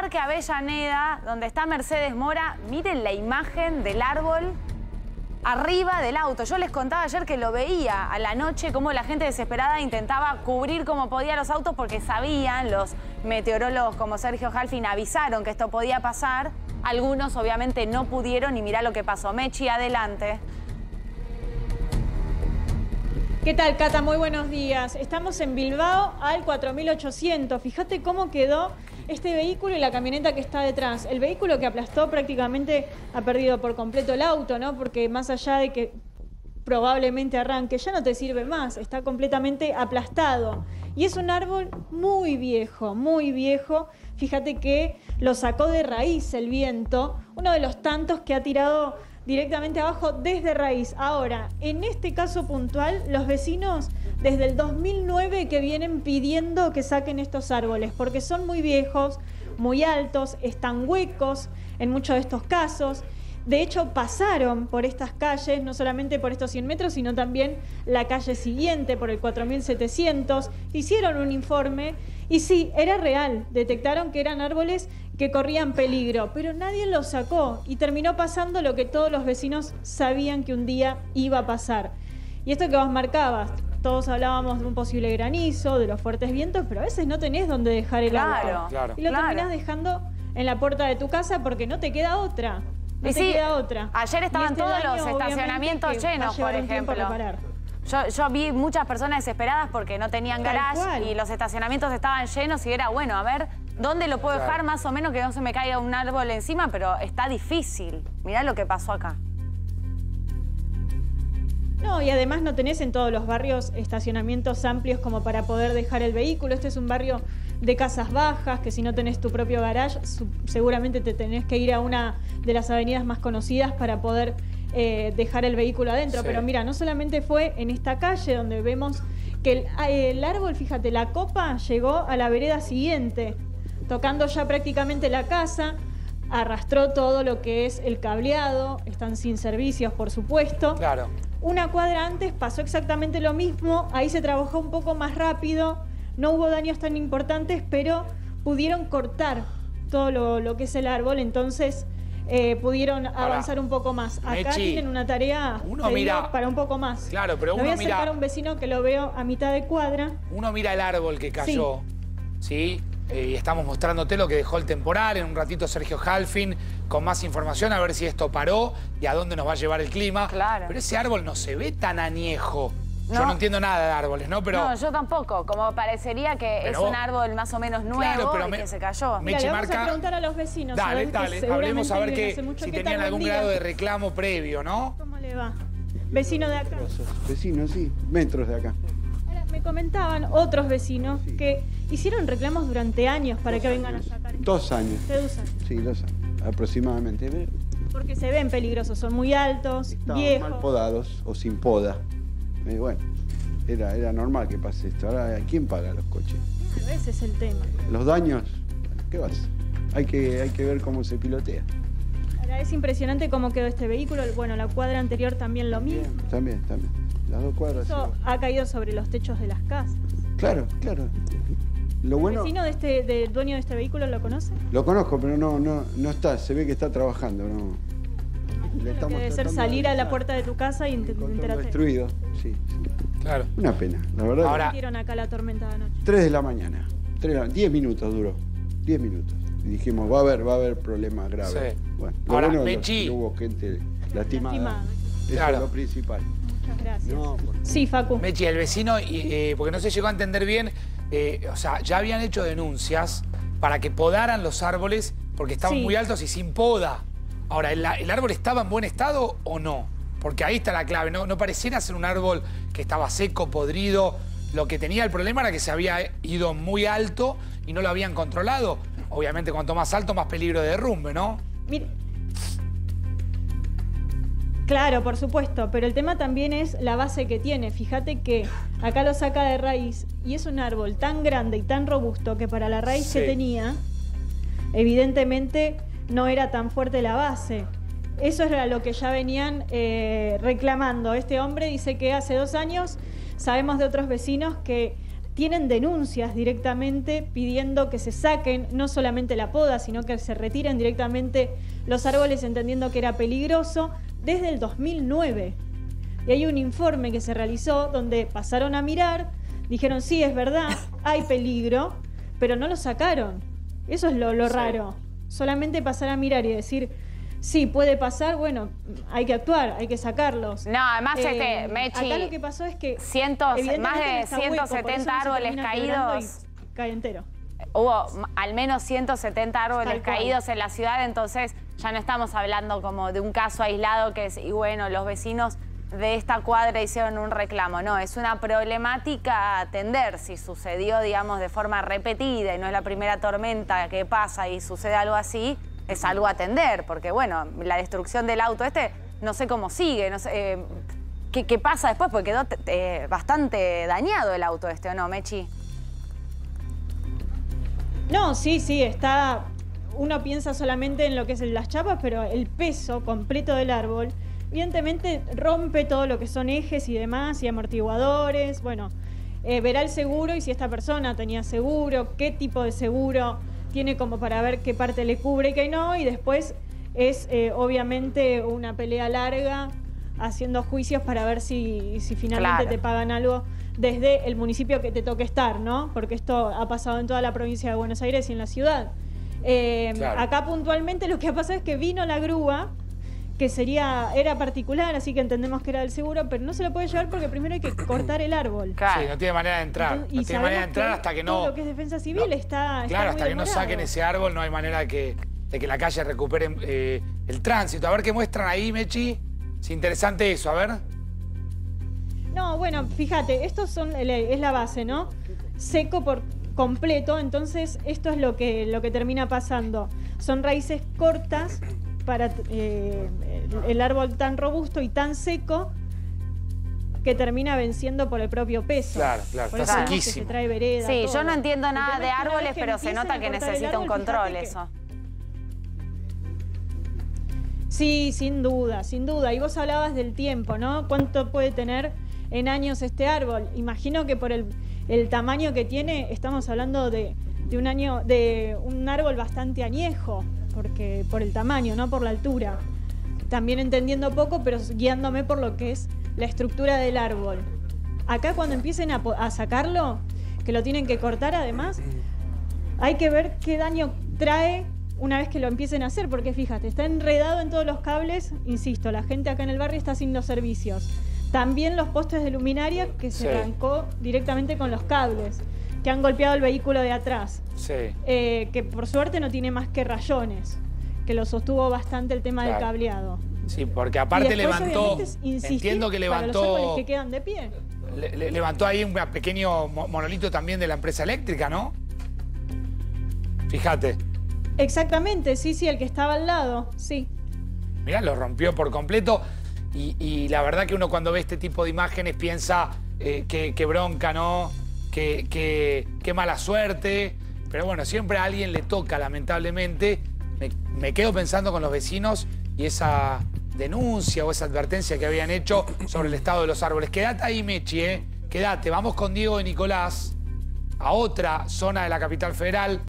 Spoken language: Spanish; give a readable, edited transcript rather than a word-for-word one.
Parque Avellaneda, donde está Mercedes Mora. Miren la imagen del árbol arriba del auto. Yo les contaba ayer que lo veía a la noche, cómo la gente desesperada intentaba cubrir como podía los autos porque sabían, los meteorólogos como Sergio Halfin avisaron que esto podía pasar. Algunos obviamente no pudieron y mirá lo que pasó. Mechi, adelante. ¿Qué tal, Cata? Muy buenos días. Estamos en Bilbao al 4800. Fíjate cómo quedó este vehículo y la camioneta que está detrás. El vehículo que aplastó prácticamente ha perdido por completo el auto, ¿no? Porque más allá de que probablemente arranque, ya no te sirve más. Está completamente aplastado. Y es un árbol muy viejo, muy viejo. Fíjate que lo sacó de raíz el viento. Uno de los tantos que ha tirado directamente abajo desde raíz. Ahora, en este caso puntual, los vecinos desde el 2009 que vienen pidiendo que saquen estos árboles, porque son muy viejos, muy altos, están huecos en muchos de estos casos. De hecho, pasaron por estas calles, no solamente por estos 100 metros, sino también la calle siguiente, por el 4700. Hicieron un informe y sí, era real. Detectaron que eran árboles que corrían peligro, pero nadie los sacó y terminó pasando lo que todos los vecinos sabían que un día iba a pasar. Y esto que vos marcabas, todos hablábamos de un posible granizo, de los fuertes vientos, pero a veces no tenés dónde dejar el auto. Y lo terminás dejando en la puerta de tu casa porque no te queda otra. No te queda otra. Ayer estaban todos los estacionamientos llenos, por ejemplo. Yo vi muchas personas desesperadas porque no tenían garage y los estacionamientos estaban llenos y era, bueno, a ver, ¿dónde lo puedo dejar más o menos que no se me caiga un árbol encima? Pero está difícil. Mirá lo que pasó acá. No, y además no tenés en todos los barrios estacionamientos amplios como para poder dejar el vehículo. Este es un barrio de casas bajas, que si no tenés tu propio garage, seguramente te tenés que ir a una de las avenidas más conocidas para poder dejar el vehículo adentro. Sí. Pero mira, no solamente fue en esta calle donde vemos que el árbol, fíjate, la copa llegó a la vereda siguiente, tocando ya prácticamente la casa, arrastró todo lo que es el cableado, están sin servicios, por supuesto. Claro. Una cuadra antes pasó exactamente lo mismo, ahí se trabajó un poco más rápido, no hubo daños tan importantes, pero pudieron cortar todo lo que es el árbol, entonces pudieron avanzar un poco más. Acá Mechi, tienen una tarea para un poco más. Claro, pero uno mira... voy a acercar a un vecino que lo veo a mitad de cuadra. Uno mira el árbol que cayó, ¿sí? Y estamos mostrándote lo que dejó el temporal. En un ratito Sergio Halfin con más información a ver si esto paró y a dónde nos va a llevar el clima. Claro. Pero ese árbol no se ve tan añejo. No. Yo no entiendo nada de árboles, ¿no? Pero... No, yo tampoco. Como parecería que es un árbol más o menos nuevo y que se cayó. Mira, le vamos a preguntar a los vecinos. Dale, hablemos a ver si tenían algún grado de reclamo previo, ¿no? ¿Cómo le va? Vecino de acá. Vecino, sí. Metros de acá. Ahora, me comentaban otros vecinos que hicieron reclamos durante años para que vengan a sacar. 2 años. ¿De 2 años? Sí, 2 años, aproximadamente. Porque se ven peligrosos, son muy altos, viejos. Mal podados o sin poda. Bueno, era normal que pase esto. Ahora, ¿quién paga los coches? Claro, ese es el tema. Los daños, ¿qué vas? Hay que ver cómo se pilotea. Ahora, es impresionante cómo quedó este vehículo. Bueno, la cuadra anterior también lo mismo. También. Las 2 cuadras. Eso ha caído sobre los techos de las casas. Claro. Lo bueno... ¿El vecino del dueño de este vehículo lo conoce? Lo conozco, pero no está. Se ve que está trabajando, ¿no? Lo que debe ser salir a la puerta de tu casa y enterarte. Destruido, sí. Claro. Una pena, la verdad. Ahora, metieron acá la tormenta de anoche. 3 de la mañana. 10 minutos duró. 10 minutos. Y dijimos, va a haber problemas graves. Sí. Bueno, ahora, bueno, Mechi. hubo gente lastimada. Eso es lo principal. Muchas gracias. No, sí, Facu. Mechi, el vecino, porque no se llegó a entender bien, o sea, ya habían hecho denuncias para que podaran los árboles porque estaban muy altos y sin poda. Ahora, ¿el árbol estaba en buen estado o no? Porque ahí está la clave, no pareciera ser un árbol que estaba seco, podrido. Lo que tenía el problema era que se había ido muy alto y no lo habían controlado. Obviamente, cuanto más alto, más peligro de derrumbe, ¿no? Mira. Claro, por supuesto, pero el tema también es la base que tiene. Fíjate que acá lo saca de raíz y es un árbol tan grande y tan robusto que para la raíz que tenía, evidentemente no era tan fuerte la base. Eso era lo que ya venían reclamando. Este hombre dice que hace 2 años sabemos de otros vecinos que tienen denuncias directamente pidiendo que se saquen no solamente la poda, sino que se retiren directamente los árboles, entendiendo que era peligroso, desde el 2009. Y hay un informe que se realizó donde pasaron a mirar, dijeron, sí, es verdad, hay peligro, pero no lo sacaron. Eso es lo raro. Solamente pasar a mirar y decir, sí, puede pasar, bueno, hay que actuar, hay que sacarlos. No, además, Mechi, acá lo que pasó es que más de 170 árboles caídos. Cae entero. Hubo al menos 170 árboles caídos en la ciudad, entonces ya no estamos hablando como de un caso aislado que es, y bueno, los vecinos de esta cuadra hicieron un reclamo. No, es una problemática a atender. Si sucedió, digamos, de forma repetida y no es la primera tormenta que pasa y sucede algo así, es algo a atender, porque bueno, la destrucción del auto no sé cómo sigue, no sé qué pasa después, porque quedó bastante dañado el auto ¿o no, Mechi? No, sí, está. Uno piensa solamente en lo que es las chapas, pero el peso completo del árbol, evidentemente rompe todo lo que son ejes y demás, y amortiguadores. Bueno, verá el seguro y si esta persona tenía seguro, qué tipo de seguro tiene como para ver qué parte le cubre y qué no, y después es obviamente una pelea larga, haciendo juicios para ver si finalmente te pagan algo desde el municipio que te toque estar, ¿no? Porque esto ha pasado en toda la provincia de Buenos Aires y en la ciudad. Acá puntualmente lo que ha pasado es que vino la grúa, que era particular, así que entendemos que era del seguro, pero no se lo puede llevar porque primero hay que cortar el árbol. Claro. Sí, no tiene manera de entrar. Entonces, no tiene manera de entrar hasta que no... Todo lo que es defensa civil está claro, hasta que demorado. no saquen ese árbol no hay manera de que la calle recupere el tránsito. A ver qué muestran ahí, Mechi. Es interesante eso, a ver. No, bueno, fíjate, es la base, ¿no? Seco por completo, entonces esto es lo que termina pasando. Son raíces cortas para el árbol tan robusto y tan seco que termina venciendo por el propio peso. Claro, por está eso sequísimo. Se trae vereda, sí, todo. yo no entiendo nada de árboles, pero se nota que necesita un control eso. Sí, sin duda, sin duda. Y vos hablabas del tiempo, ¿no? ¿Cuánto puede tener en años este árbol? Imagino que por el tamaño que tiene, estamos hablando de un árbol bastante añejo, porque por el tamaño, no por la altura. También entendiendo poco, pero guiándome por lo que es la estructura del árbol. Acá cuando empiecen a sacarlo, que lo tienen que cortar además, hay que ver qué daño trae una vez que lo empiecen a hacer, porque fíjate, está enredado en todos los cables, insisto, la gente acá en el barrio está haciendo servicios. También los postes de luminaria que se arrancó directamente con los cables, que han golpeado el vehículo de atrás. Sí. Que por suerte no tiene más que rayones, que lo sostuvo bastante el tema del cableado. Sí, porque aparte después, levantó, entiendo que levantó... Para los árboles que quedan de pie. Levantó ahí un pequeño monolito también de la empresa eléctrica, ¿no? Fíjate. Exactamente, sí, el que estaba al lado, sí. Mirá, lo rompió por completo y la verdad que uno cuando ve este tipo de imágenes piensa que bronca, ¿no? Que mala suerte. Pero bueno, siempre a alguien le toca, lamentablemente. Me quedo pensando con los vecinos y esa denuncia o esa advertencia que habían hecho sobre el estado de los árboles. Quédate ahí, Mechi, Quédate. Vamos con Diego y Nicolás a otra zona de la capital federal.